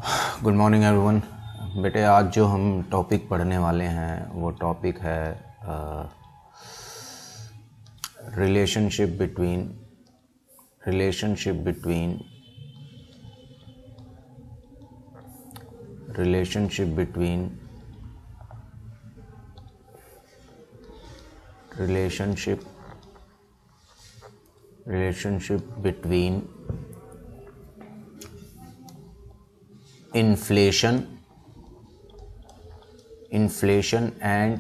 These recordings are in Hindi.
Good morning everyone. बेटे आज जो हम टॉपिक पढ़ने वाले हैं वो टॉपिक है relationship between inflation and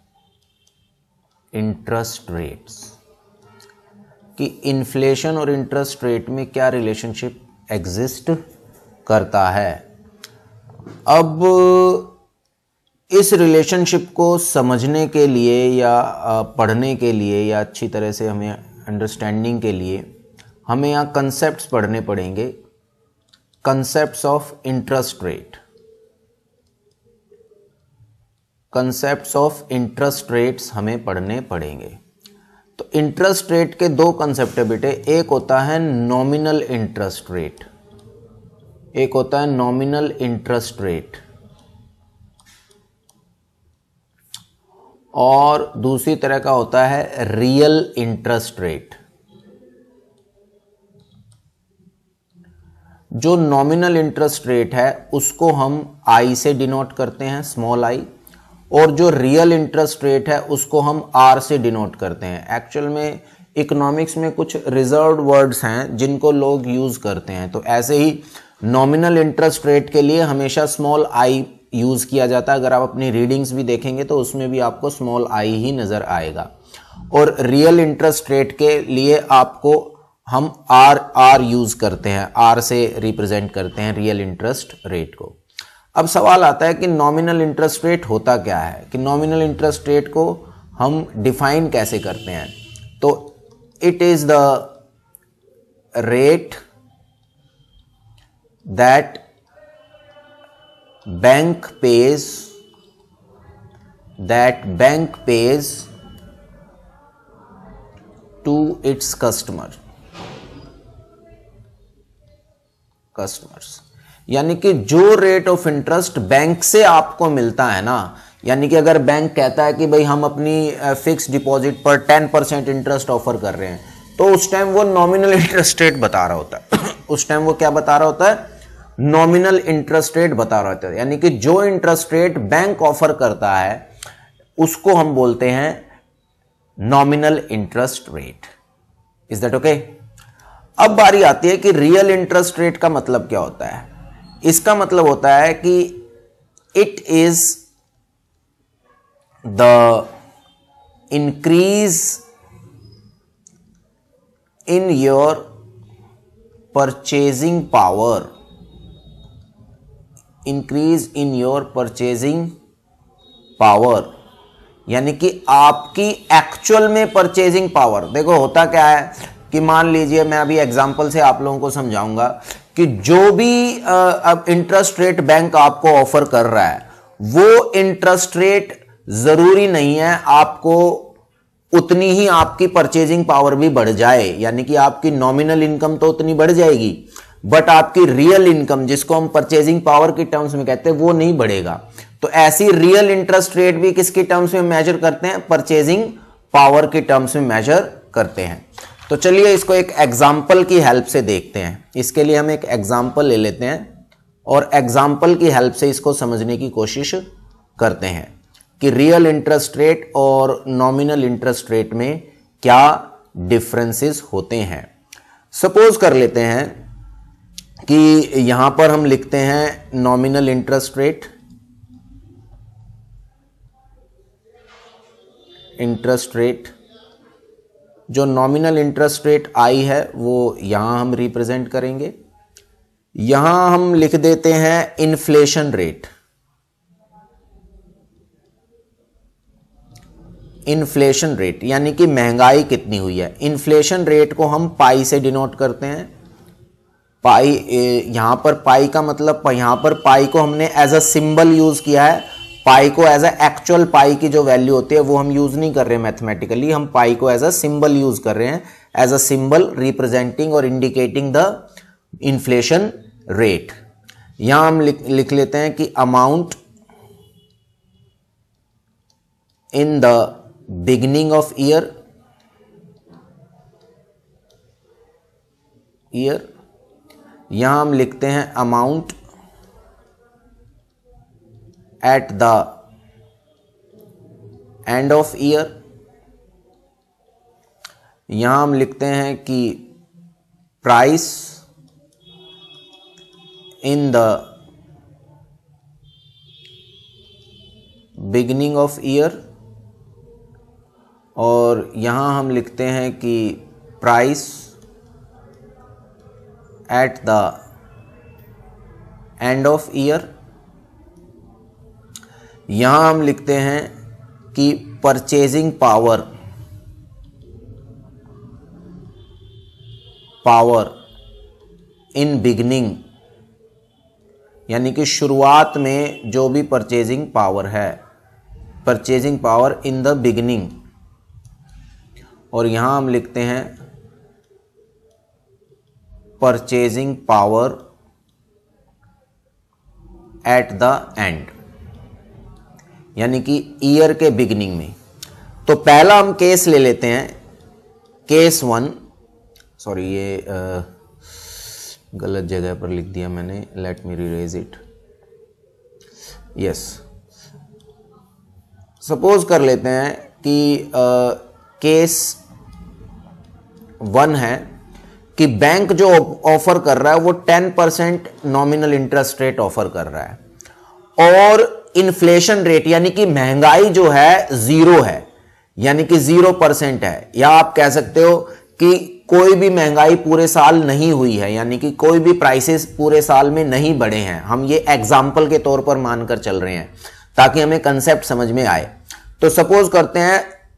interest rates कि इन्फ्लेशन और इंटरेस्ट रेट में क्या रिलेशनशिप एग्जिस्ट करता है। अब इस रिलेशनशिप को समझने के लिए या पढ़ने के लिए या अच्छी तरह से हमें अंडरस्टैंडिंग के लिए हमें यहाँ कंसेप्ट्स पढ़ने पड़ेंगे। कंसेप्ट्स ऑफ इंटरेस्ट रेट्स हमें पढ़ने पड़ेंगे। तो इंटरेस्ट रेट के दो कंसेप्ट है बेटे, एक होता है नॉमिनल इंटरेस्ट रेट, और दूसरी तरह का होता है रियल इंटरेस्ट रेट। जो नॉमिनल इंटरेस्ट रेट है उसको हम आई से डिनोट करते हैं, स्मॉल आई, और जो रियल इंटरेस्ट रेट है उसको हम आर से डिनोट करते हैं। एक्चुअल में इकोनॉमिक्स में कुछ रिजर्व्ड वर्ड्स हैं जिनको लोग यूज करते हैं। तो ऐसे ही नॉमिनल इंटरेस्ट रेट के लिए हमेशा स्मॉल आई यूज किया जाता है। अगर आप अपनी रीडिंग्स भी देखेंगे तो उसमें भी आपको स्मॉल आई ही नजर आएगा। और रियल इंटरेस्ट रेट के लिए आपको हम आर यूज करते हैं, आर से रिप्रेजेंट करते हैं रियल इंटरेस्ट रेट को। अब सवाल आता है कि नॉमिनल इंटरेस्ट रेट होता क्या है, कि नॉमिनल इंटरेस्ट रेट को हम डिफाइन कैसे करते हैं। तो it is the rate that bank pays to its customers, यानी कि जो रेट ऑफ इंटरेस्ट बैंक से आपको मिलता है ना, यानी कि अगर बैंक कहता है कि भाई हम अपनी फिक्स डिपॉजिट पर 10% इंटरेस्ट ऑफर कर रहे हैं, तो उस टाइम वो नॉमिनल इंटरेस्ट रेट बता रहा होता है। उस टाइम वो क्या बता रहा होता है? नॉमिनल इंटरेस्ट रेट बता रहा होता है। यानी कि जो इंटरेस्ट रेट बैंक ऑफर करता है उसको हम बोलते हैं nominal interest rate. Is that okay? अब बारी आती है कि रियल इंटरेस्ट रेट का मतलब क्या होता है। इसका मतलब होता है कि it is the increase in your purchasing power, यानी कि आपकी एक्चुअल में परचेजिंग पावर। देखो होता क्या है कि मान लीजिए, मैं अभी एग्जांपल से आप लोगों को समझाऊंगा कि जो भी अब इंटरेस्ट रेट बैंक आपको ऑफर कर रहा है वो इंटरेस्ट रेट जरूरी नहीं है आपको उतनी ही आपकी परचेजिंग पावर भी बढ़ जाए। यानी कि आपकी नॉमिनल इनकम तो उतनी बढ़ जाएगी, बट आपकी रियल इनकम, जिसको हम परचेजिंग पावर की टर्म्स में कहते हैं, वो नहीं बढ़ेगा। तो ऐसी रियल इंटरेस्ट रेट भी किसकी टर्म्स में मेजर करते हैं? परचेजिंग पावर की टर्म्स में मेजर करते हैं। तो चलिए इसको एक एग्जाम्पल की हेल्प से देखते हैं। इसके लिए हम एक एग्जाम्पल ले लेते हैं और एग्जाम्पल की हेल्प से इसको समझने की कोशिश करते हैं कि रियल इंटरेस्ट रेट और नॉमिनल इंटरेस्ट रेट में क्या डिफरेंसेस होते हैं। सपोज कर लेते हैं कि यहां पर हम लिखते हैं नॉमिनल इंटरेस्ट रेट, जो नॉमिनल इंटरेस्ट रेट आई है वो यहां हम रिप्रेजेंट करेंगे। यहां हम लिख देते हैं इन्फ्लेशन रेट। यानी कि महंगाई कितनी हुई है। इन्फ्लेशन रेट को हम पाई से डिनोट करते हैं। पाई, यहां पर पाई का मतलब, यहां पर पाई को हमने एज अ सिंबल यूज किया है। पाई को एज अ एक्चुअल पाई की जो वैल्यू होती है वो हम यूज नहीं कर रहे मैथमेटिकली, हम पाई को एज अ सिंबल यूज कर रहे हैं, एज अ सिंबल रिप्रेजेंटिंग और इंडिकेटिंग द इन्फ्लेशन रेट। यहां हम लिख लेते हैं कि amount in the beginning of year यहां हम लिखते हैं amount at the end of year. यहां हम लिखते हैं कि price in the beginning of year, और यहां हम लिखते हैं कि price at the end of year. यहां हम लिखते हैं कि परचेजिंग पावर इन बिगनिंग, यानी कि शुरुआत में जो भी परचेजिंग पावर है, purchasing power in the beginning, और यहां हम लिखते हैं purchasing power at the end, यानी कि ईयर के बिगिनिंग में। तो पहला हम केस ले लेते हैं, केस 1, सॉरी ये गलत जगह पर लिख दिया मैंने, let me rewrite it. Yes, suppose कर लेते हैं कि केस 1 है कि बैंक जो ऑफर कर रहा है वो 10% नॉमिनल इंटरेस्ट रेट ऑफर कर रहा है, और इन्फ्लेशन रेट यानी कि महंगाई जो है 0 है, यानी कि 0% है, या आप कह सकते हो कि कोई भी महंगाई पूरे साल नहीं हुई है, यानी कि कोई भी प्राइसेस पूरे साल में नहीं बढ़े हैं। हम ये एग्जाम्पल के तौर पर मानकर चल रहे हैं ताकि हमें कंसेप्ट समझ में आए। तो सपोज करते हैं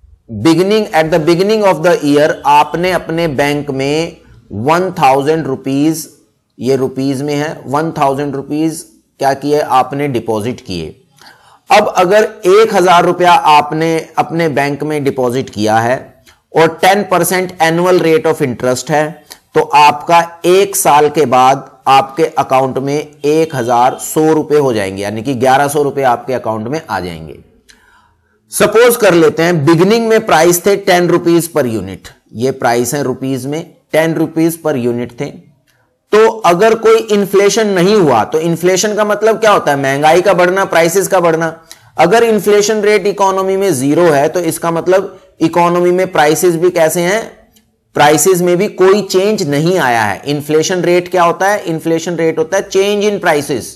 at the beginning of the year आपने अपने बैंक में 1000 रुपीज, ये रुपीज में है, 1000 रुपीज क्या किए आपने डिपॉजिट किए। अब अगर 1000 रुपया आपने अपने बैंक में डिपॉजिट किया है और 10% एनुअल रेट ऑफ इंटरेस्ट है, तो आपका 1 साल के बाद आपके अकाउंट में 1100 रुपए हो जाएंगे, यानी कि 1100 रुपए आपके अकाउंट में आ जाएंगे। सपोज कर लेते हैं बिगिनिंग में प्राइस थे 10 रुपीज पर यूनिट, ये प्राइस है रुपीज में, 10 रुपीज पर यूनिट थे। तो अगर कोई इन्फ्लेशन नहीं हुआ, तो इन्फ्लेशन का मतलब क्या होता है, महंगाई का बढ़ना, प्राइसेस का बढ़ना। अगर इन्फ्लेशन रेट इकोनॉमी में 0 है तो इसका मतलब इकोनॉमी में प्राइसेस भी कैसे हैं, प्राइसेस में भी कोई चेंज नहीं आया है। इन्फ्लेशन रेट क्या होता है, इन्फ्लेशन रेट होता है change in prices,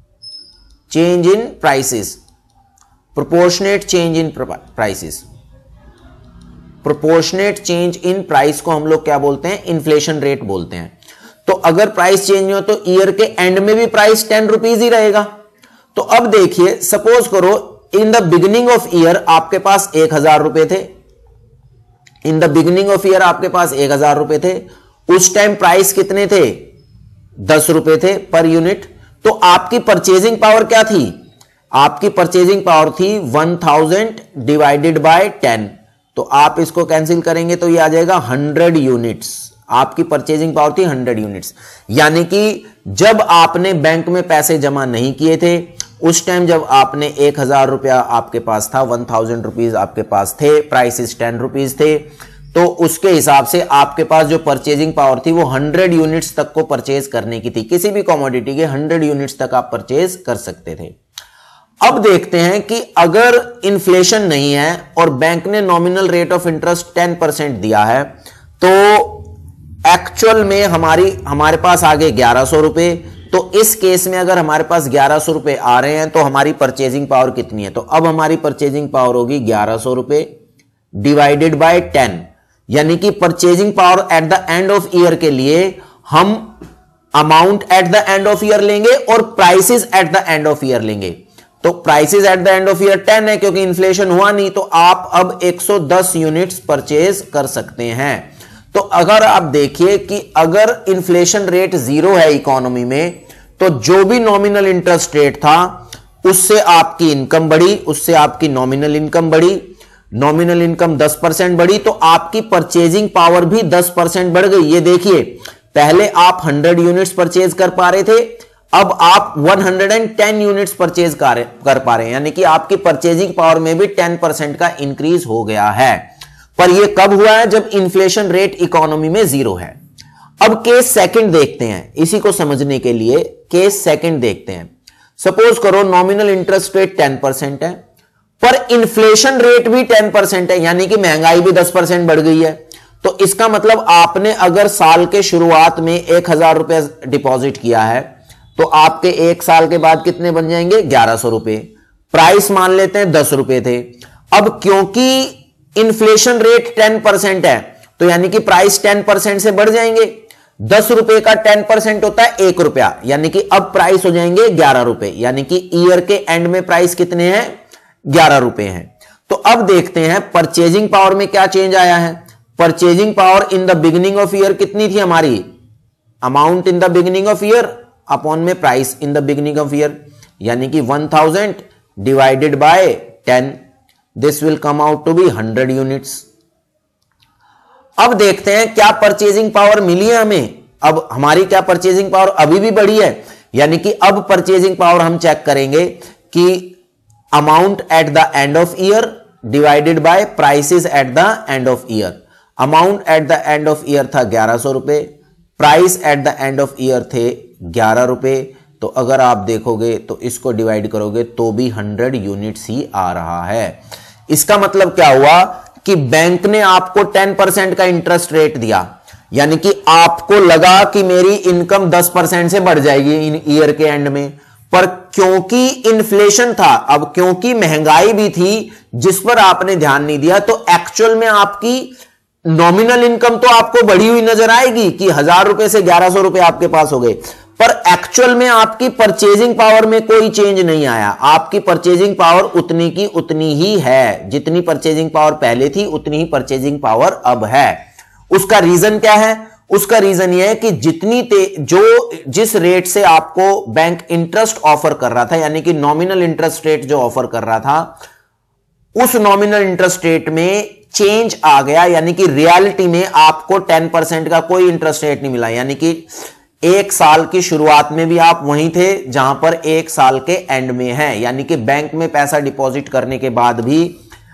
change in prices, proportionate change in prices. Proportionate change in price को हम लोग क्या बोलते हैं, इन्फ्लेशन रेट बोलते हैं। तो अगर प्राइस चेंज हो तो ईयर के एंड में भी प्राइस 10 रुपीज ही रहेगा। तो अब देखिए, सपोज करो in the beginning of year आपके पास 1000 रुपए थे, in the beginning of year आपके पास 1000 रुपए थे, उस टाइम प्राइस कितने थे, 10 रुपए थे पर यूनिट। तो आपकी परचेजिंग पावर क्या थी, आपकी परचेजिंग पावर थी 1000 डिवाइडेड बाय 10। तो आप इसको कैंसिल करेंगे तो ये आ जाएगा 100 यूनिट्स। आपकी परचेजिंग पावर थी 100 यूनिट्स, यानी कि जब आपने बैंक में पैसे जमा नहीं किए थे, उस टाइम जब आपने 1000 रुपया आपके पास था, 1000 रुपीज आपके पास थे, प्राइसेस 10 रुपीज थे, तो उसके हिसाब से आपके पास जो परचेजिंग पावर थी वो 100 यूनिट्स तक को परचेज करने की थी। किसी भी कमोडिटी के 100 यूनिट्स तक आप परचेज कर सकते थे। अब देखते हैं कि अगर इन्फ्लेशन नहीं है और बैंक ने नॉमिनल रेट ऑफ इंटरेस्ट 10% दिया है, तो एक्चुअल में हमारे पास आ गए 1100 रुपए। तो इस केस में अगर हमारे पास 1100 रुपए आ रहे हैं तो हमारी परचेजिंग पावर कितनी है, तो अब हमारी परचेजिंग पावर होगी 1100 रुपए डिवाइडेड बाय 10, यानी कि purchasing power at the end of year के लिए हम amount at the end of year लेंगे और prices at the end of year लेंगे। तो prices at the end of year 10 है क्योंकि इन्फ्लेशन हुआ नहीं, तो आप अब 110 यूनिट्स परचेज कर सकते हैं। तो अगर आप देखिए कि अगर इन्फ्लेशन रेट 0 है इकोनॉमी में, तो जो भी नॉमिनल इंटरेस्ट रेट था उससे आपकी इनकम बढ़ी, उससे आपकी नॉमिनल इनकम बढ़ी, नॉमिनल इनकम 10% बढ़ी, तो आपकी परचेजिंग पावर भी 10% बढ़ गई। ये देखिए, पहले आप 100 यूनिट्स परचेज कर पा रहे थे, अब आप 110 यूनिट्स परचेज कर पा रहे हैं, यानी कि आपकी परचेजिंग पावर में भी 10% का इंक्रीज हो गया है। पर यह कब हुआ है? जब इन्फ्लेशन रेट इकोनॉमी में 0 है। अब केस सेकंड देखते हैं, इसी को समझने के लिए केस सेकंड देखते हैं। सपोज करो नॉमिनल इंटरेस्ट रेट 10% है, पर इन्फ्लेशन रेट भी 10% है, यानी कि महंगाई भी 10% बढ़ गई है। तो इसका मतलब आपने अगर साल के शुरुआत में 1000 रुपए डिपॉजिट किया है, तो आपके एक साल के बाद कितने बन जाएंगे? 1100 रुपए। प्राइस मान लेते हैं 10 रुपए थे। अब क्योंकि इन्फ्लेशन रेट 10% है, तो यानी कि प्राइस 10% से बढ़ जाएंगे। 10 रुपए का 10% होता है 1 रुपया, यानी कि अब प्राइस हो जाएंगे 11 रुपए, यानी कि ईयर के एंड में प्राइस कितने हैं? 11 रुपए हैं। तो अब देखते हैं परचेजिंग पावर में क्या चेंज आया है। Purchasing power in the beginning of year कितनी थी हमारी? Amount in the beginning of year upon में price in the beginning of year, यानी कि 1000 divided by 10, this will come out to be 100 units. अब देखते हैं क्या परचेजिंग पावर मिली है हमें। अब हमारी क्या परचेजिंग पावर अभी भी बढ़ी है, यानी कि अब परचेजिंग पावर हम चेक करेंगे कि amount at the end of year divided by prices at the end of year. Amount at the end of year था 1100 रुपए, price at the end of year थे 11 रुपए। तो अगर आप देखोगे तो इसको डिवाइड करोगे तो भी 100 यूनिट्स ही आ रहा है। इसका मतलब क्या हुआ कि बैंक ने आपको 10% का इंटरेस्ट रेट दिया, यानी कि आपको लगा कि मेरी इनकम 10% से बढ़ जाएगी इन ईयर के एंड में, पर क्योंकि इन्फ्लेशन था, अब क्योंकि महंगाई भी थी जिस पर आपने ध्यान नहीं दिया, तो एक्चुअल में आपकी नॉमिनल इनकम तो आपको बढ़ी हुई नजर आएगी कि 1000 रुपए से 1100 रुपए आपके पास हो गए, पर एक्चुअल में आपकी परचेजिंग पावर में कोई चेंज नहीं आया। आपकी परचेजिंग पावर उतनी की उतनी ही है, जितनी परचेजिंग पावर पहले थी उतनी ही परचेजिंग पावर अब है। उसका रीजन क्या है? उसका रीजन यह है कि जिस रेट से आपको बैंक इंटरेस्ट ऑफर कर रहा था, यानी कि नॉमिनल इंटरेस्ट रेट जो ऑफर कर रहा था, उस नॉमिनल इंटरेस्ट रेट में चेंज आ गया, यानी कि रियलिटी में आपको 10% का कोई इंटरेस्ट रेट नहीं मिला, यानी कि एक साल की शुरुआत में भी आप वहीं थे जहां पर एक साल के एंड में है, यानी कि बैंक में पैसा डिपॉजिट करने के बाद भी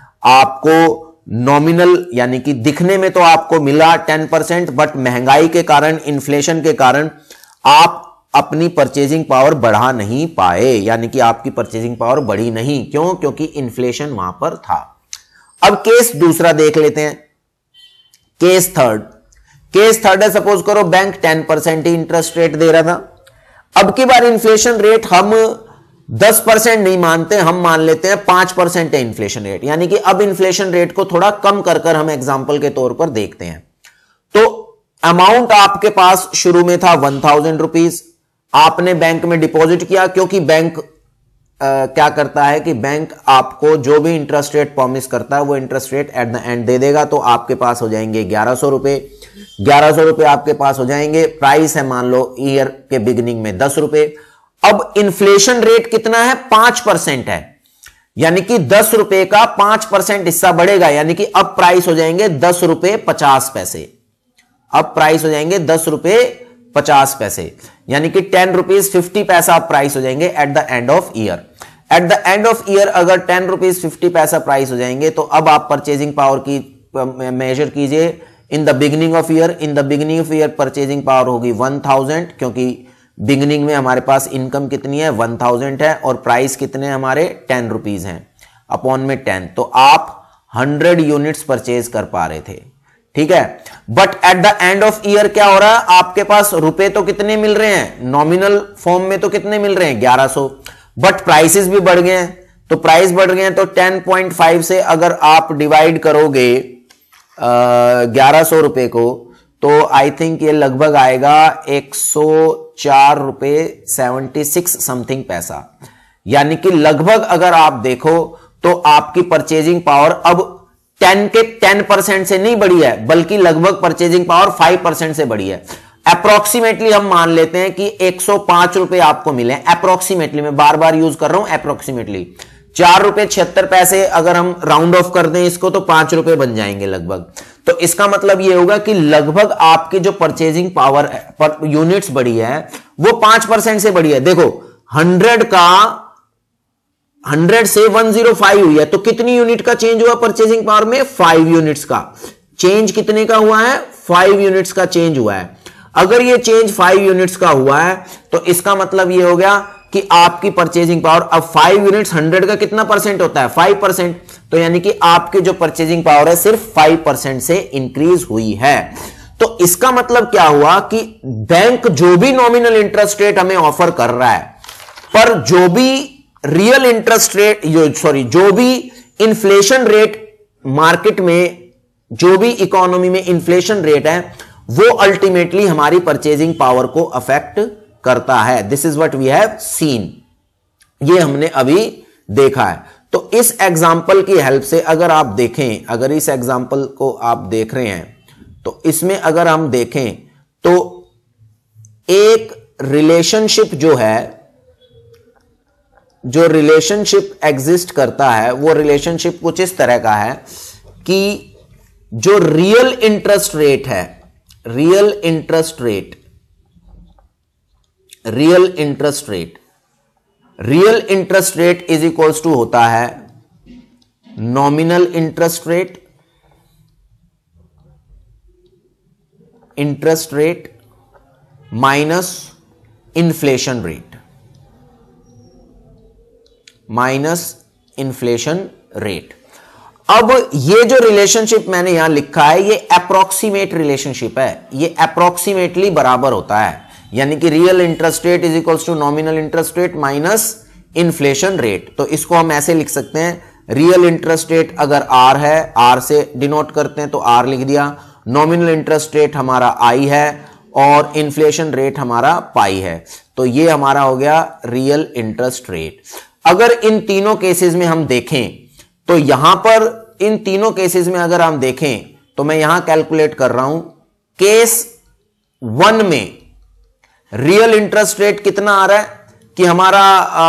आपको नॉमिनल यानी कि दिखने में तो आपको मिला 10%, बट महंगाई के कारण, इन्फ्लेशन के कारण आप अपनी परचेजिंग पावर बढ़ा नहीं पाए, यानी कि आपकी परचेजिंग पावर बढ़ी नहीं। क्यों? क्योंकि इन्फ्लेशन वहां पर था। अब केस दूसरा देख लेते हैं, केस थर्ड है, सपोज करो बैंक 10% ही इंटरेस्ट रेट दे रहा था। अब की बार इन्फ्लेशन रेट हम 10% नहीं मानते, हम मान लेते हैं 5% है इन्फ्लेशन रेट, यानी कि अब इन्फ्लेशन रेट को थोड़ा कम कर हम एग्जांपल के तौर पर देखते हैं। तो अमाउंट आपके पास शुरू में था 1000 रुपीज, आपने बैंक में डिपॉजिट किया, क्योंकि बैंक क्या करता है कि बैंक आपको जो भी इंटरेस्ट रेट प्रॉमिस करता है वो interest rate at the end दे देगा। तो आपके पास हो जाएंगे 1100 रुपए, 1100 रुपए आपके पास हो जाएंगे। प्राइस है मान लो ईयर के बिगिनिंग में 10 रुपए। अब इन्फ्लेशन रेट कितना है? 5% है, यानी कि 10 रुपए का 5% हिस्सा बढ़ेगा, यानी कि अब प्राइस हो जाएंगे 10 रुपए 50 पैसे। अब प्राइस हो जाएंगे 10 रुपए 50 पैसे, यानी कि 10 रुपीज 50 पैसा प्राइस हो जाएंगे at the end of year. At the end of year अगर 10 रुपीज 50 पैसा प्राइस हो जाएंगे, तो अब आप परचेजिंग पावर की मेजर कीजिए in the beginning of year. In the beginning of year purchasing power होगी 1000, क्योंकि बिगिनिंग में हमारे पास इनकम कितनी है? 1000 है, और प्राइस कितने हमारे 10 रुपीज हैं अपॉन में 10, तो आप 100 यूनिट्स परचेज कर पा रहे थे, ठीक है। But at the end of year क्या हो रहा है? आपके पास रुपए तो कितने मिल रहे हैं? नॉमिनल फॉर्म में तो कितने मिल रहे हैं? 1100, बट प्राइसेस भी बढ़ गए हैं। तो प्राइस बढ़ गए हैं, तो 10.5 से अगर आप डिवाइड करोगे 1100 रुपए को, तो आई थिंक ये लगभग आएगा 104 रुपए 76 समथिंग पैसा, यानी कि लगभग अगर आप देखो तो आपकी परचेजिंग पावर अब 10% से नहीं बढ़ी है, बल्कि लगभग परचेजिंग पावर 5% से बढ़ी है। अप्रोक्सीमेटली हम मान लेते हैं कि 105 रुपए आपको मिले, अप्रोक्सीमेटली, मैं बार बार यूज कर रहा हूं अप्रोक्सीमेटली, ₹4.76 अगर हम राउंड ऑफ कर दें इसको तो ₹5 बन जाएंगे लगभग। तो इसका मतलब ये होगा कि लगभग आपकी जो परचेजिंग पावर पर यूनिट्स बढ़ी है वो 5% से बढ़ी है। देखो 100 से 105 हुई है, तो कितनी यूनिट का चेंज हुआ परचेजिंग पावर में? 5 यूनिट्स का चेंज। कितने का हुआ है? 5 यूनिट्स का चेंज हुआ है। अगर ये चेंज 5 यूनिट्स का हुआ है तो इसका मतलब ये हो गया कि आपकी परचेजिंग पावर, अब 5 यूनिट्स 100 का कितना परसेंट होता है? 5%। तो यानी कि आपकी जो परचेजिंग पावर है सिर्फ 5% से इंक्रीज हुई है। तो इसका मतलब क्या हुआ कि बैंक जो भी नॉमिनल इंटरेस्ट रेट हमें ऑफर कर रहा है, पर जो भी रियल इंटरेस्ट रेट, जो भी इन्फ्लेशन रेट मार्केट में, जो भी इकोनॉमी में इन्फ्लेशन रेट है, वो अल्टीमेटली हमारी परचेजिंग पावर को अफेक्ट करता है। This is what we have seen, ये हमने अभी देखा है। तो इस एग्जाम्पल की हेल्प से अगर आप देखें, अगर इस एग्जाम्पल को आप देख रहे हैं तो इसमें अगर हम देखें तो एक रिलेशनशिप जो है, जो रिलेशनशिप एग्जिस्ट करता है, वो रिलेशनशिप कुछ इस तरह का है कि जो रियल इंटरेस्ट रेट है, real interest rate is equals to होता है nominal interest rate minus inflation rate. अब ये जो रिलेशनशिप मैंने यहां लिखा है ये अप्रोक्सीमेट रिलेशनशिप है, ये अप्रोक्सीमेटली बराबर होता है, यानी कि real interest rate is equals to nominal interest rate minus inflation rate. तो इसको हम ऐसे लिख सकते हैं, रियल इंटरेस्ट रेट अगर आर है, आर से डिनोट करते हैं तो आर लिख दिया, नॉमिनल इंटरेस्ट रेट हमारा आई है और इन्फ्लेशन रेट हमारा पाई है। तो ये हमारा हो गया रियल इंटरेस्ट रेट। अगर इन तीनों केसेस में हम देखें तो यहां पर इन तीनों केसेस में अगर हम देखें तो मैं यहां कैलकुलेट कर रहा हूं, केस 1 में रियल इंटरेस्ट रेट कितना आ रहा है कि हमारा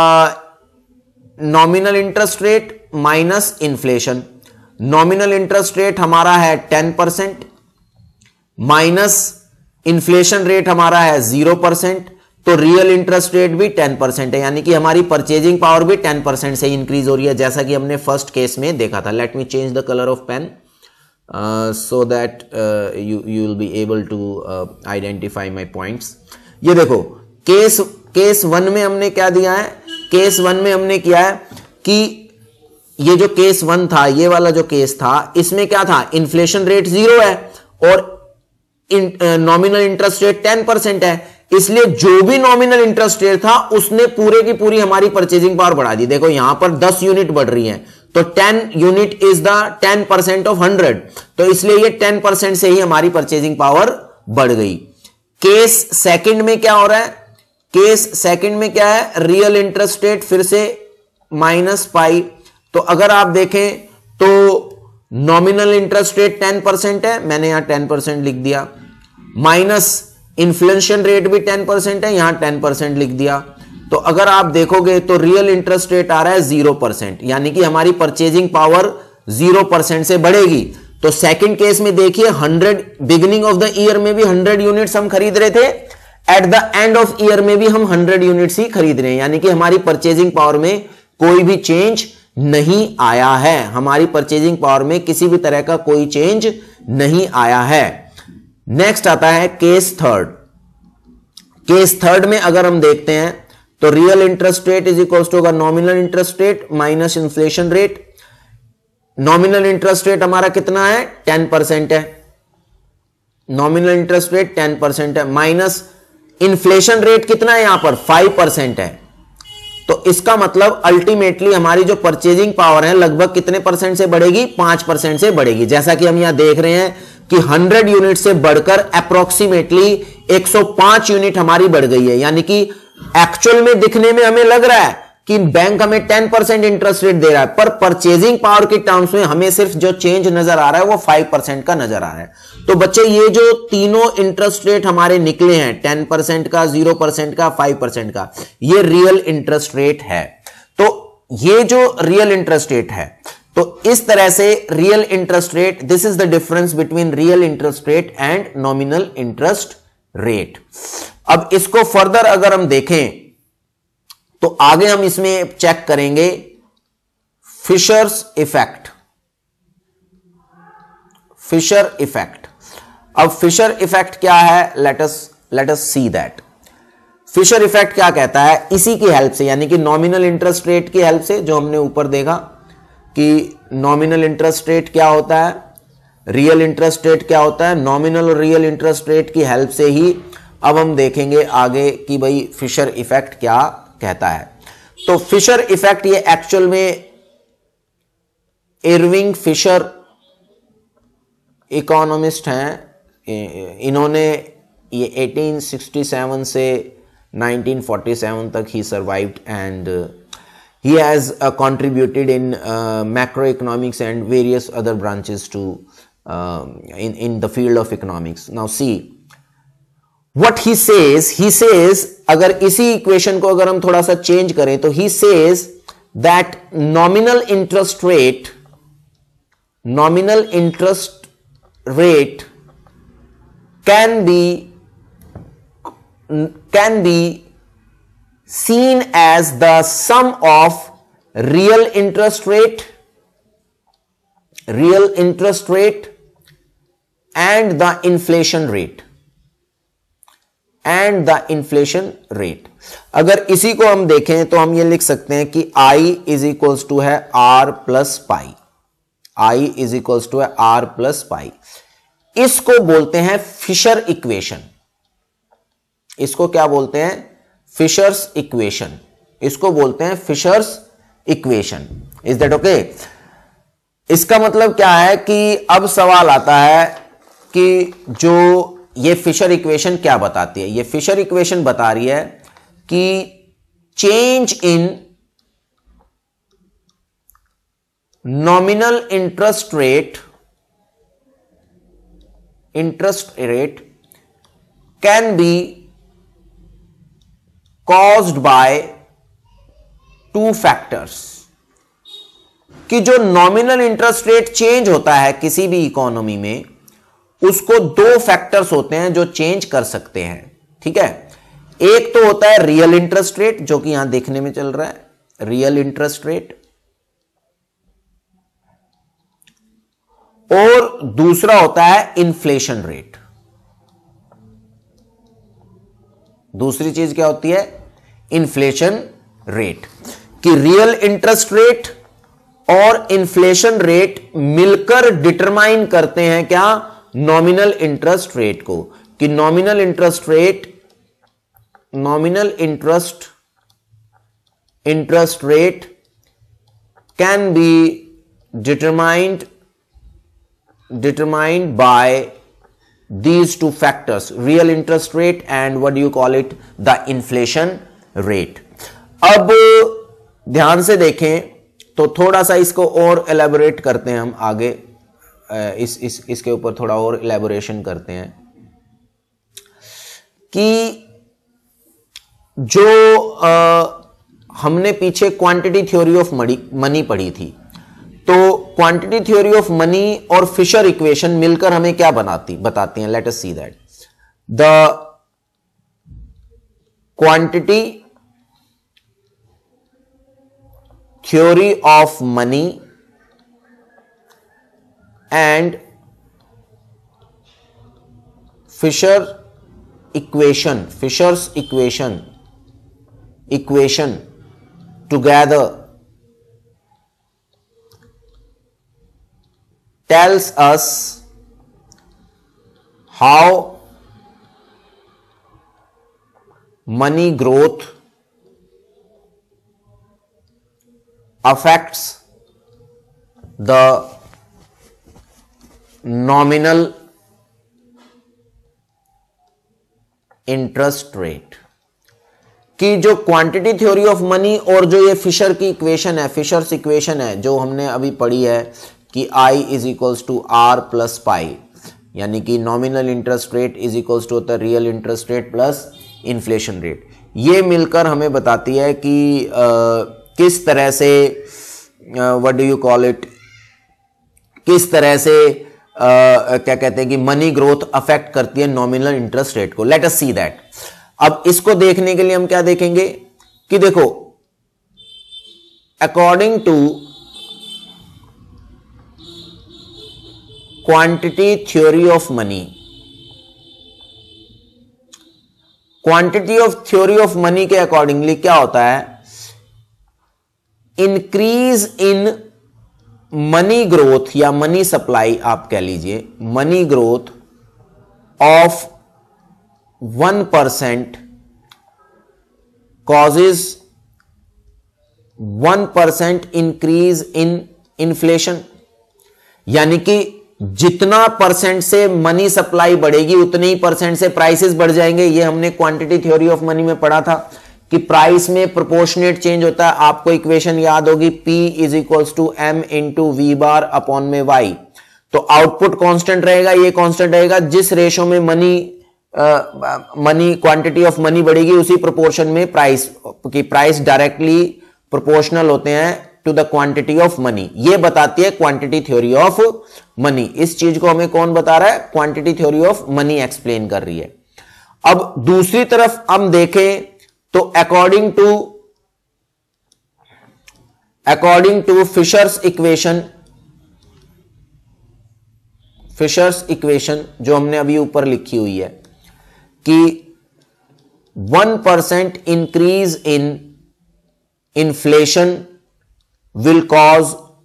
nominal interest rate minus inflation. Nominal interest rate हमारा है 10% माइनस इन्फ्लेशन रेट हमारा है 0%, तो रियल इंटरेस्ट रेट भी 10% है, यानी कि हमारी परचेजिंग पावर भी 10% से इंक्रीज हो रही है, जैसा कि हमने फर्स्ट केस में देखा था। Let me change the colour of pen so that you will be able to identify my points। ये देखो केस 1 में हमने क्या दिया है, केस 1 में हमने किया है कि ये जो केस 1 था, ये वाला जो केस था, इसमें क्या था, इन्फ्लेशन रेट 0 है और नॉमिनल इंटरेस्ट रेट 10% है, इसलिए जो भी नॉमिनल इंटरेस्ट रेट था उसने पूरे की पूरी हमारी परचेजिंग पावर बढ़ा दी। देखो यहां पर 10 यूनिट बढ़ रही है, तो 10 यूनिट इज द 10% ऑफ 100, तो इसलिए ये 10% से ही हमारी परचेजिंग पावर बढ़ गई। केस सेकंड में क्या हो रहा है, केस सेकंड में क्या है, रियल इंटरेस्ट रेट फिर से माइनस पाई। तो अगर आप देखें तो नॉमिनल इंटरेस्ट रेट 10% है, मैंने यहां 10% लिख दिया, माइनस इन्फ्लेशन रेट भी 10% है, यहां 10% लिख दिया। तो अगर आप देखोगे तो रियल इंटरेस्ट रेट आ रहा है 0%, यानी कि हमारी परचेजिंग पावर 0% से बढ़ेगी। तो सेकंड केस में देखिए 100 बिगिनिंग ऑफ द ईयर में भी 100 यूनिट्स हम खरीद रहे थे, at the end of year में भी हम 100 यूनिट्स ही खरीद रहे हैं, यानी कि हमारी परचेजिंग पावर में कोई भी चेंज नहीं आया है, हमारी परचेजिंग पावर में किसी भी तरह का कोई चेंज नहीं आया है। नेक्स्ट आता है केस थर्ड। केस थर्ड में अगर हम देखते हैं तो real interest rate is equal to होगा nominal interest rate minus inflation rate. Nominal interest rate हमारा कितना है, 10% है, नॉमिनल इंटरेस्ट रेट 10% है, माइनस इन्फ्लेशन रेट कितना है, यहां पर 5% है। तो इसका मतलब अल्टीमेटली हमारी जो परचेजिंग पावर है लगभग कितने परसेंट से बढ़ेगी, 5% से बढ़ेगी। जैसा कि हम यहां देख रहे हैं कि 100 यूनिट से बढ़कर अप्रोक्सीमेटली 105 यूनिट हमारी बढ़ गई है, यानी कि एक्चुअल में दिखने में हमें लग रहा है कि बैंक हमें 10% इंटरेस्ट रेट दे रहा है, पर परचेजिंग पावर के टर्म्स में हमें सिर्फ जो चेंज नजर आ रहा है वो 5% का नजर आ रहा है। तो बच्चे ये जो तीनों इंटरेस्ट रेट हमारे निकले हैं, 10% का, 0% का, 5% का, ये रियल इंटरेस्ट रेट है। तो ये जो रियल इंटरेस्ट रेट है, तो इस तरह से real interest rate, this is the difference between real interest rate and nominal interest rate. अब इसको फर्दर अगर हम देखें तो आगे हम इसमें चेक करेंगे फिशर्स इफेक्ट। फिशर इफेक्ट, अब फिशर इफेक्ट क्या है, let us see that. Fisher effect क्या कहता है, इसी की हेल्प से, यानी कि नॉमिनल इंटरेस्ट रेट की हेल्प से, जो हमने ऊपर देखा कि नॉमिनल इंटरेस्ट रेट क्या होता है, रियल इंटरेस्ट रेट क्या होता है, नॉमिनल और रियल इंटरेस्ट रेट की हेल्प से ही अब हम देखेंगे आगे कि भाई फिशर इफेक्ट क्या कहता है। तो फिशर इफेक्ट ये एक्चुअल में इरविंग फिशर इकोनॉमिस्ट हैं, इन्होंने ये 1867 से 1947 तक ही survived and he has contributed in macroeconomics and various other branches to in the field of economics. Now see what he says अगर इसी इक्वेशन को अगर हम थोड़ा सा चेंज करें तो he says that nominal interest rate can be seen as the sum of real interest rate and the inflation rate अगर इसी को हम देखें तो हम ये लिख सकते हैं कि I इज इक्वल्स टू है R plus pi, I is equals to है R प्लस पाई। इसको बोलते हैं फिशर इक्वेशन। इसको क्या बोलते हैं, फिशर्स इक्वेशन। इसको बोलते हैं Fisher's equation. Is that okay? इसका मतलब क्या है कि अब सवाल आता है कि जो ये फिशर इक्वेशन क्या बताती है। ये फिशर इक्वेशन बता रही है कि change in nominal interest rate can be caused by two factors, कि जो नॉमिनल इंटरेस्ट रेट चेंज होता है किसी भी इकोनॉमी में, उसको दो फैक्टर्स होते हैं जो चेंज कर सकते हैं। ठीक है, एक तो होता है रियल इंटरेस्ट रेट, जो कि यहां देखने में चल रहा है, रियल इंटरेस्ट रेट, और दूसरा होता है इन्फ्लेशन रेट। दूसरी चीज क्या होती है, इन्फ्लेशन रेट। कि रियल इंटरेस्ट रेट और इन्फ्लेशन रेट मिलकर डिटरमाइन करते हैं क्या, नॉमिनल इंटरेस्ट रेट को। कि nominal interest rate can be determined by these two factors, real interest rate and what do you call it, the inflation rate. अब ध्यान से देखें तो थोड़ा सा इसको और एलैबोरेट करते हैं हम आगे, इसके ऊपर थोड़ा और एलैबोरेशन करते हैं कि जो हमने पीछे क्वांटिटी थ्योरी ऑफ मनी पढ़ी थी, तो क्वांटिटी थ्योरी ऑफ मनी और फिशर इक्वेशन मिलकर हमें क्या बताती हैं, let us see that. The quantity theory of money and Fisher's equation together tells us how money growth affects the nominal interest rate। कि जो क्वांटिटी थ्योरी ऑफ मनी और जो ये फिशर की इक्वेशन है, फिशर्स इक्वेशन है, जो हमने अभी पढ़ी है कि I is equals to R plus pi, यानी कि nominal interest rate is equals to होता है real interest rate plus inflation rate. ये मिलकर हमें बताती है कि किस तरह से what do you call it, किस तरह से क्या कहते हैं कि मनी ग्रोथ अफेक्ट करती है नॉमिनल इंटरेस्ट रेट को। Let us see that. अब इसको देखने के लिए हम क्या देखेंगे कि देखो according to quantity theory of money, quantity of theory of money के अकॉर्डिंगली क्या होता है, इंक्रीज इन मनी ग्रोथ या मनी सप्लाई आप कह लीजिए, money growth of 1% causes 1% increase in inflation. यानी कि जितना परसेंट से मनी सप्लाई बढ़ेगी उतने ही परसेंट से प्राइसेस बढ़ जाएंगे। ये हमने क्वांटिटी थ्योरी ऑफ मनी में पढ़ा था कि प्राइस में प्रोपोर्शनेट चेंज होता है। आपको इक्वेशन याद होगी, P is equals to M into V bar upon में Y। तो आउटपुट कांस्टेंट रहेगा, ये कांस्टेंट रहेगा। जिस रेशो में मनी क्वांटिटी ऑफ मनी बढ़ेगी उसी प्रोपोर्शन में प्राइस की, प्राइस डायरेक्टली प्रोपोर्शनल होते हैं to the quantity of money. ये बताती है क्वांटिटी थ्योरी ऑफ मनी। इस चीज को हमें कौन बता रहा है, quantity theory of money explain कर रही है। अब दूसरी तरफ हम देखें तो अकॉर्डिंग टू फिशर्स इक्वेशन जो हमने अभी ऊपर लिखी हुई है कि 1% increase in inflation will cause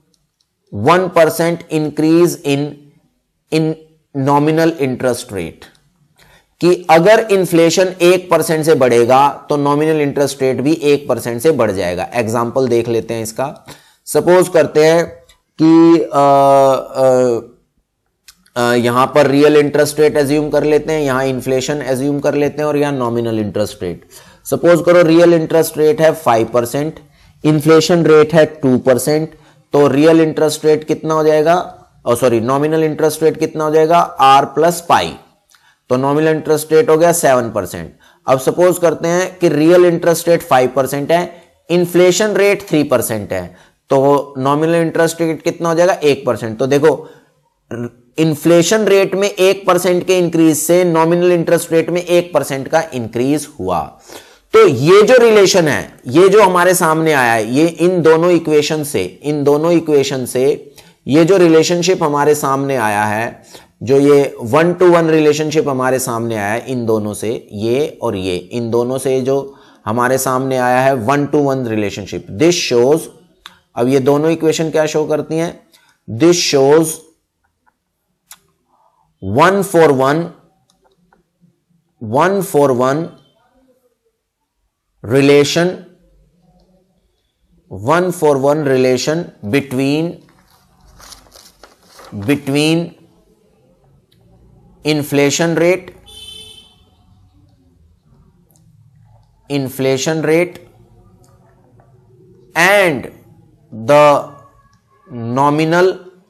1% increase in nominal interest rate, कि अगर इन्फ्लेशन 1% से बढ़ेगा तो नॉमिनल इंटरेस्ट रेट भी 1% से बढ़ जाएगा। एग्जाम्पल देख लेते हैं इसका। सपोज करते हैं कि यहां पर रियल इंटरेस्ट रेट एज्यूम कर लेते हैं, यहां इन्फ्लेशन एज्यूम कर लेते हैं और यहां नॉमिनल इंटरेस्ट रेट। सपोज करो रियल इंटरेस्ट रेट है 5%, इन्फ्लेशन रेट है 2%, तो रियल इंटरेस्ट रेट कितना हो जाएगा, नॉमिनल इंटरेस्ट रेट कितना हो जाएगा, R प्लस पाई। तो नॉमिनल इंटरेस्ट रेट हो गया 7%। अब सपोज करते हैं कि रियल इंटरेस्ट रेट 5% है, इन्फ्लेशन रेट 3% है, तो नॉमिनल इंटरेस्ट रेट कितना हो जाएगा 1%। तो देखो इन्फ्लेशन रेट में 1% के इंक्रीज से नॉमिनल इंटरेस्ट रेट में 1% का इंक्रीज हुआ। तो ये जो रिलेशन है, ये जो हमारे सामने आया है, ये इन दोनों इक्वेशन से ये जो रिलेशनशिप हमारे सामने आया है, जो ये 1-to-1 रिलेशनशिप हमारे सामने आया है इन दोनों से, ये और ये, इन दोनों से जो हमारे सामने आया है 1-to-1 रिलेशनशिप, दिस शोज, अब ये दोनों इक्वेशन क्या शो करती हैं, this shows 1-for-1 relation, 1-for-1 relation between inflation rate and the nominal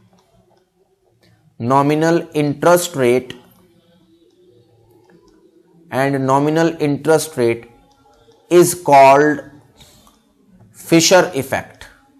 interest rate, and nominal interest rate is called Fisher effect.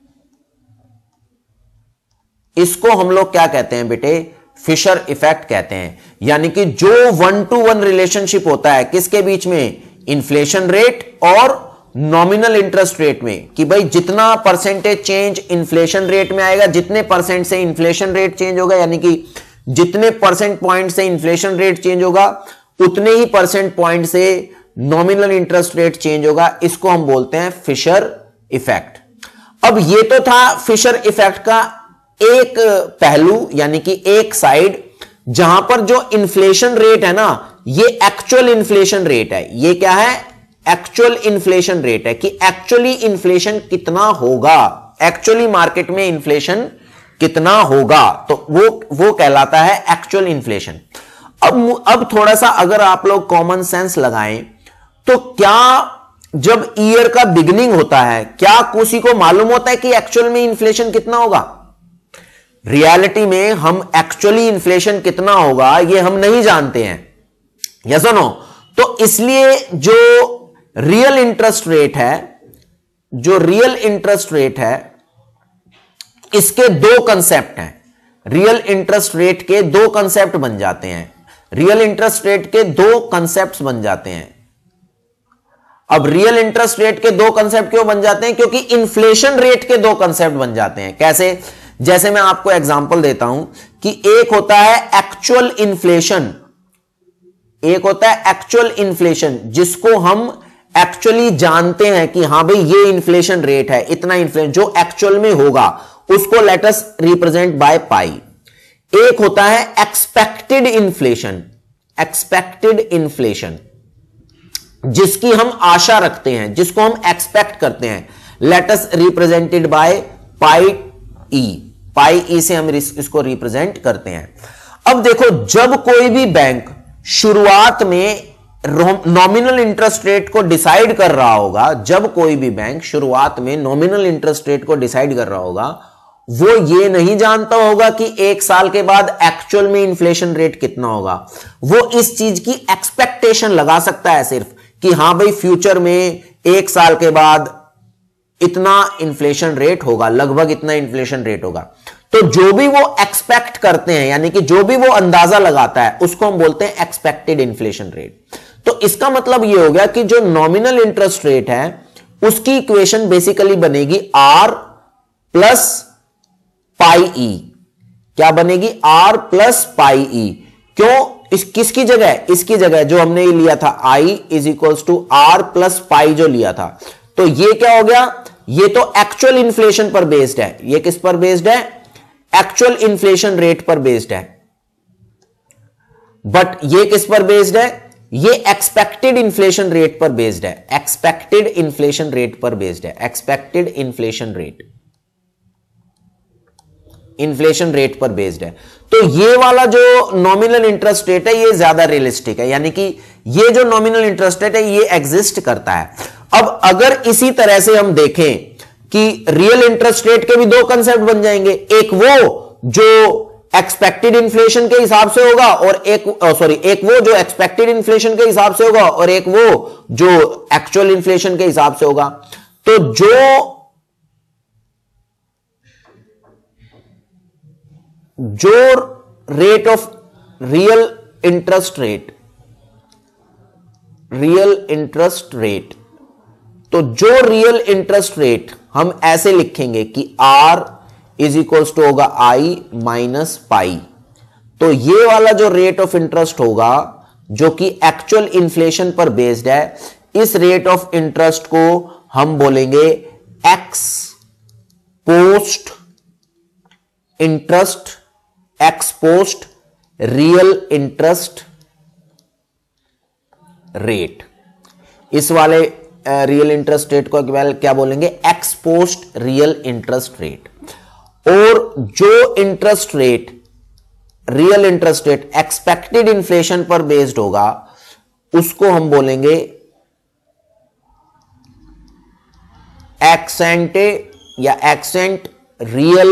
इसको हम लोग क्या कहते हैं बेटे, फिशर इफेक्ट कहते हैं। यानी कि जो 1-to-1 रिलेशनशिप होता है किसके बीच में, इन्फ्लेशन रेट और नॉमिनल इंटरेस्ट रेट में, कि भाई जितना परसेंटेज चेंज इन्फ्लेशन रेट में आएगा, जितने परसेंट से इन्फ्लेशन रेट चेंज होगा, यानी कि जितने परसेंट पॉइंट से इन्फ्लेशन रेट चेंज होगा उतने ही परसेंट पॉइंट से नॉमिनल इंटरेस्ट रेट चेंज होगा। इसको हम बोलते हैं फिशर इफेक्ट। अब ये तो था फिशर इफेक्ट का एक पहलू, यानी कि एक साइड, जहां पर जो इन्फ्लेशन रेट है ना, ये एक्चुअल इन्फ्लेशन रेट है। ये क्या है, एक्चुअल इन्फ्लेशन रेट है, कि एक्चुअली इन्फ्लेशन कितना होगा, एक्चुअली मार्केट में इन्फ्लेशन कितना होगा, तो वो कहलाता है एक्चुअल इन्फ्लेशन। अब थोड़ा सा अगर आप लोग कॉमन सेंस लगाएं, तो क्या जब ईयर का बिगिनिंग होता है, क्या किसी को मालूम होता है कि एक्चुअल में इन्फ्लेशन कितना होगा? रियलिटी में हम एक्चुअली इन्फ्लेशन कितना होगा ये हम नहीं जानते हैं, यस और नो? तो इसलिए जो रियल इंटरेस्ट रेट है, जो रियल इंटरेस्ट रेट है इसके दो कंसेप्ट हैं। रियल इंटरेस्ट रेट के दो कंसेप्ट बन जाते हैं। रियल इंटरेस्ट रेट के दो कंसेप्ट बन जाते हैं। अब रियल इंटरेस्ट रेट के दो कंसेप्ट क्यों बन जाते हैं? क्योंकि इन्फ्लेशन रेट के दो कंसेप्ट बन जाते हैं। कैसे? जैसे मैं आपको एग्जांपल देता हूं कि एक होता है एक्चुअल इन्फ्लेशन, एक होता है एक्चुअल इन्फ्लेशन जिसको हम एक्चुअली जानते हैं कि हां भाई ये इन्फ्लेशन रेट है, इतना इन्फ्लेशन जो एक्चुअल में होगा उसको let us represent by pi. एक होता है एक्सपेक्टेड इन्फ्लेशन, एक्सपेक्टेड इन्फ्लेशन जिसकी हम आशा रखते हैं, जिसको हम एक्सपेक्ट करते हैं, let us represented by pi E. Pi E से हम इसको रिप्रेजेंट करते हैं। अब देखो, जब कोई भी बैंक शुरुआत में नॉमिनल इंटरेस्ट रेट को डिसाइड कर रहा होगा, जब कोई भी बैंक शुरुआत में नॉमिनल इंटरेस्ट रेट को डिसाइड कर रहा होगा, वो ये नहीं जानता होगा कि एक साल के बाद एक्चुअल में इन्फ्लेशन रेट कितना होगा। वो इस चीज की एक्सपेक्टेशन लगा सकता है सिर्फ कि हां भाई फ्यूचर में एक साल के बाद इतना इन्फ्लेशन रेट होगा, लगभग इतना इन्फ्लेशन रेट होगा। तो जो भी वो एक्सपेक्ट करते हैं, यानी कि जो भी वो अंदाजा लगाता है, उसको हम बोलते हैं एक्सपेक्टेड इन्फ्लेशन रेट। तो इसका मतलब ये हो गया कि जो नॉमिनल इंटरेस्ट रेट है उसकी इक्वेशन बेसिकली बनेगी आर प्लस पाई ई। क्या बनेगी? R plus pi E. क्यों? किसकी जगह? इसकी जगह जो हमने लिया था I is equals to R plus pi जो लिया था। तो ये क्या हो गया? ये तो एक्चुअल इन्फ्लेशन पर बेस्ड है। ये किस पर बेस्ड है? एक्चुअल इन्फ्लेशन रेट पर बेस्ड है। बट ये किस पर बेस्ड है? ये एक्सपेक्टेड इन्फ्लेशन रेट पर बेस्ड है। एक्सपेक्टेड इन्फ्लेशन रेट पर बेस्ड है। Expected inflation rate, inflation rate पर बेस्ड है। तो ये वाला जो नॉमिनल इंटरेस्ट रेट है ये ज्यादा रियलिस्टिक है, यानी कि ये जो नॉमिनल इंटरेस्ट रेट है ये एग्जिस्ट करता है। अब अगर इसी तरह से हम देखें कि रियल इंटरेस्ट रेट के भी दो कंसेप्ट बन जाएंगे, एक वो जो एक्सपेक्टेड इन्फ्लेशन के हिसाब से होगा और एक वो जो एक्सपेक्टेड इन्फ्लेशन के हिसाब से होगा और एक वो जो एक्चुअल इन्फ्लेशन के हिसाब से होगा। तो जो rate of real interest rate, तो जो रियल इंटरेस्ट रेट हम ऐसे लिखेंगे कि R इज इक्वल्स टू होगा I माइनस पाई। तो ये वाला जो रेट ऑफ इंटरेस्ट होगा जो कि एक्चुअल इन्फ्लेशन पर बेस्ड है, इस रेट ऑफ इंटरेस्ट को हम बोलेंगे ex post interest, ex post real interest rate. इस वाले रियल इंटरेस्ट रेट को क्या बोलेंगे? Ex post real interest rate. और जो interest rate, real interest rate expected inflation पर बेस्ड होगा उसको हम बोलेंगे ex-ante या ex-ante रियल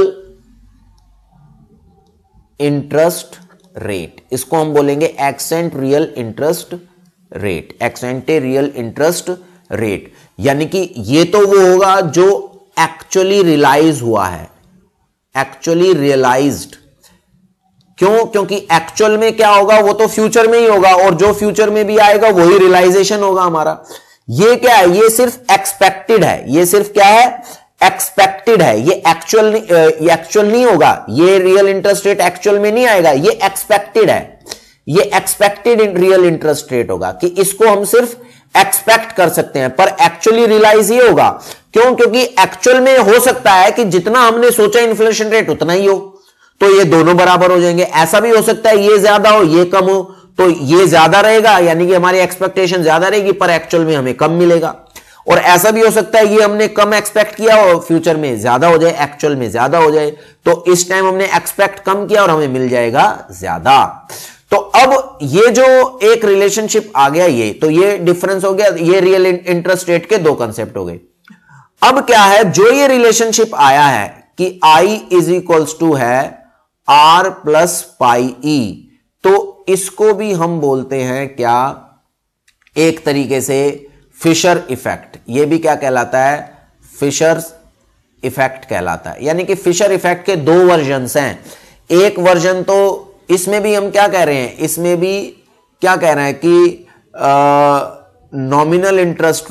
इंटरेस्ट रेट। इसको हम बोलेंगे ex-ante real interest rate, ex-ante real interest rate. यानी कि ये तो वो होगा जो एक्चुअली रियलाइज हुआ है, एक्चुअली रियलाइज्ड। क्यों? क्योंकि एक्चुअल में क्या होगा वो तो फ्यूचर में ही होगा और जो फ्यूचर में भी आएगा वही रियलाइजेशन होगा हमारा। ये क्या है? ये सिर्फ एक्सपेक्टेड है। ये सिर्फ क्या है? एक्सपेक्टेड है। ये एक्चुअल नहीं होगा। ये रियल इंटरेस्ट रेट एक्चुअल में नहीं आएगा, ये एक्सपेक्टेड है। ये एक्सपेक्टेड रियल इंटरेस्ट रेट होगा कि इसको हम सिर्फ एक्सपेक्ट कर सकते हैं, पर एक्चुअली रियलाइज ही होगा। क्यों? क्योंकि एक्चुअल में हो सकता है कि जितना हमने सोचा इन्फ्लेशन रेट उतना ही हो, तो ये दोनों बराबर हो जाएंगे। ऐसा भी हो सकता है ये ज्यादा हो ये कम हो, तो ये ज्यादा रहेगा यानी कि हमारी एक्सपेक्टेशन ज्यादा रहेगी पर एक्चुअल में हमें कम मिलेगा। और ऐसा भी हो सकता है ये हमने कम एक्सपेक्ट किया और फ्यूचर में ज्यादा हो जाए, एक्चुअल में ज्यादा हो जाए। तो इस टाइम हमने एक्सपेक्ट कम किया और हमें मिल जाएगा ज्यादा। तो अब ये जो एक रिलेशनशिप आ गया, ये तो ये डिफरेंस हो गया। ये रियल इंटरेस्ट रेट के दो कंसेप्ट हो गए। अब क्या है? जो ये रिलेशनशिप आया है कि I इज इक्वल्स टू है R प्लस पाई ई, तो इसको भी हम बोलते हैं क्या? एक तरीके से फिशर इफेक्ट। ये भी क्या कहलाता है? फिशर इफेक्ट कहलाता है। यानी कि फिशर इफेक्ट के दो वर्जन्स हैं। एक वर्जन तो इसमें भी हम क्या कह रहे हैं, इसमें भी क्या कह रहे हैं कि nominal interest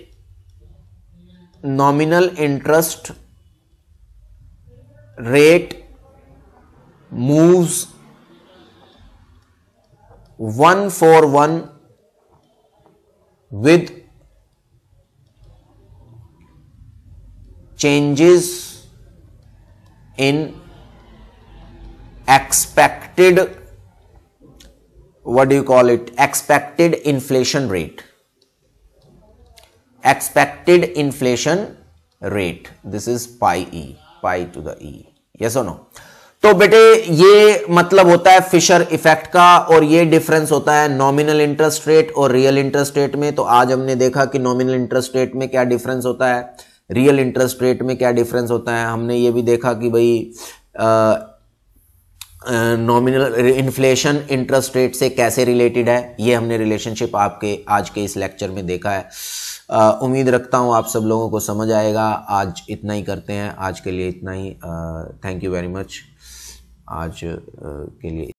rate moves 1/1 with changes in expected, what do you call it, expected inflation rate. Expected inflation rate, this is pi to the e, yes or no? तो बेटे ये मतलब होता है फिशर इफेक्ट का, और ये डिफरेंस होता है नॉमिनल इंटरेस्ट रेट और रियल इंटरेस्ट रेट में। तो आज हमने देखा कि नॉमिनल इंटरेस्ट रेट में क्या डिफरेंस होता है, रियल इंटरेस्ट रेट में क्या डिफरेंस होता है। हमने ये भी देखा कि भाई नॉमिनल इन्फ्लेशन इंटरेस्ट रेट से कैसे रिलेटेड है, ये हमने रिलेशनशिप आपके आज के इस लेक्चर में देखा है। उम्मीद रखता हूँ आप सब लोगों को समझ आएगा। आज इतना ही करते हैं, आज के लिए इतना ही। थैंक यू वेरी मच आज के लिए।